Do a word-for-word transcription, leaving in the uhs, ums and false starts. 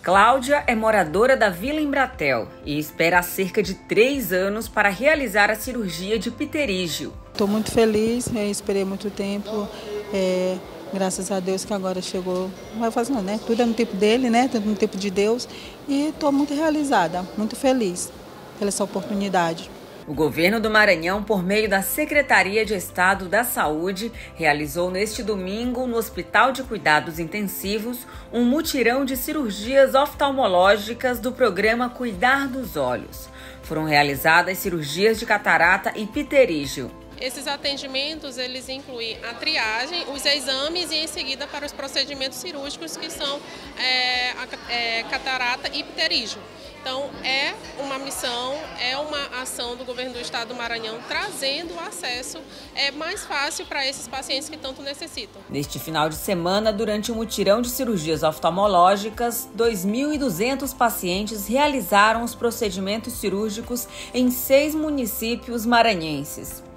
Cláudia é moradora da Vila Embratel e espera há cerca de três anos para realizar a cirurgia de pterígio. Estou muito feliz, eu esperei muito tempo, é, graças a Deus que agora chegou, vai fazendo, né? Tudo é no tempo dele, né? Tudo no tempo de Deus, e estou muito realizada, muito feliz pela essa oportunidade. O governo do Maranhão, por meio da Secretaria de Estado da Saúde, realizou neste domingo, no Hospital de Cuidados Intensivos, um mutirão de cirurgias oftalmológicas do programa Cuidar dos Olhos. Foram realizadas cirurgias de catarata e pterígio. Esses atendimentos, eles incluem a triagem, os exames e em seguida para os procedimentos cirúrgicos que são é, a, é, catarata e pterígio. Então é uma missão, é uma ação do governo do estado do Maranhão trazendo o acesso é, mais fácil para esses pacientes que tanto necessitam. Neste final de semana, durante o mutirão de cirurgias oftalmológicas, dois mil e duzentos pacientes realizaram os procedimentos cirúrgicos em seis municípios maranhenses.